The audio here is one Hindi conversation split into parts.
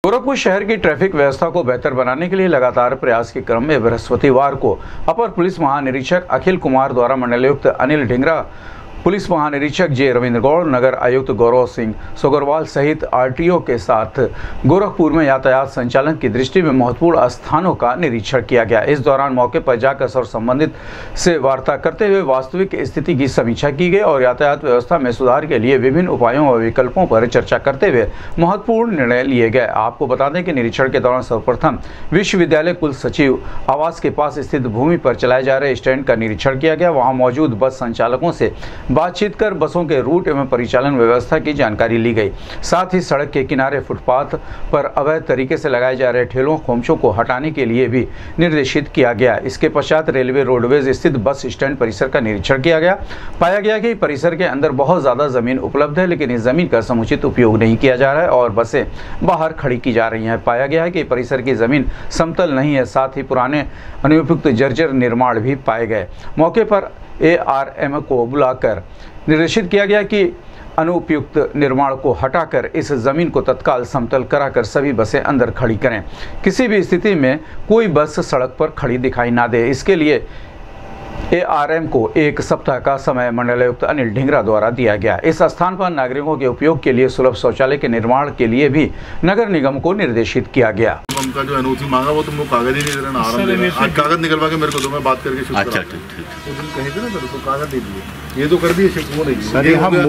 गोरखपुर शहर की ट्रैफिक व्यवस्था को बेहतर बनाने के लिए लगातार प्रयास के क्रम में बृहस्पतिवार को अपर पुलिस महानिरीक्षक अखिल कुमार द्वारा मंडलायुक्त अनिल ढींगरा, पुलिस महानिरीक्षक जे रविंद्र गौड़, नगर आयुक्त गौरव सिंह सोगरवाल सहित आरटीओ के साथ गोरखपुर में यातायात संचालन की दृष्टि में महत्वपूर्ण स्थानों का निरीक्षण किया गया। इस दौरान मौके पर जाकर और संबंधित से वार्ता करते हुए वास्तविक स्थिति की समीक्षा की गई और यातायात व्यवस्था में सुधार के लिए विभिन्न उपायों और विकल्पों पर चर्चा करते हुए महत्वपूर्ण निर्णय लिए गए। आपको बता दें कि निरीक्षण के दौरान सर्वप्रथम विश्वविद्यालय कुल सचिव आवास के पास स्थित भूमि पर चलाए जा रहे स्टैंड का निरीक्षण किया गया। वहां मौजूद बस संचालकों से बातचीत कर बसों के रूट एवं परिचालन व्यवस्था की जानकारी ली गई। साथ ही सड़क के किनारे फुटपाथ पर अवैध तरीके से लगाए जा रहे ठेलों खोमचों को हटाने के लिए भी निर्देशित किया गया। इसके पश्चात रेलवे रोडवेज स्थित बस स्टैंड परिसर का निरीक्षण किया गया। पाया गया कि परिसर के अंदर बहुत ज्यादा जमीन उपलब्ध है, लेकिन इस जमीन का समुचित उपयोग नहीं किया जा रहा है और बसें बाहर खड़ी की जा रही हैं। पाया गया है कि परिसर की जमीन समतल नहीं है, साथ ही पुराने अनुपयुक्त जर्जर निर्माण भी पाए गए। मौके पर ARM को बुलाकर निर्देशित किया गया कि अनुपयुक्त निर्माण को हटाकर इस जमीन को तत्काल समतल कराकर सभी बसें अंदर खड़ी करें। किसी भी स्थिति में कोई बस सड़क पर खड़ी दिखाई ना दे। इसके लिए ARM को 1 सप्ताह का समय मंडलायुक्त अनिल ढींगरा द्वारा दिया गया। इस स्थान पर नागरिकों के उपयोग के लिए सुलभ शौचालय के निर्माण के लिए भी नगर निगम को निर्देशित किया गया। उनका जो एनओसी मांगा वो तुमको कागज ही नहीं दे रहा, आज कागज निकलवा के मेरे को दो, मैं बात करके शुरू अच्छा ठीक तो तुम कहे थे ना मेरे को कागज दे दिए, ये तो कर दिए शिफ्ट हो रही है। सर हम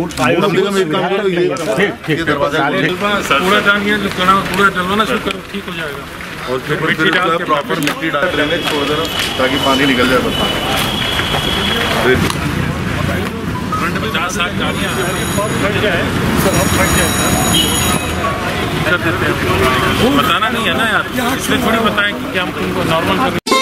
ठीक दरवाजा पूरा डालिए, जो पूरा डलवाना शुरू करो, ठीक हो जाएगा। और फिर प्रॉपर मिट्टी डाल के छोड़ देना ताकि पानी निकल जाए। बताना नहीं है ना यार, इसलिए थोड़ी बताएं कि हम तुमको नॉर्मल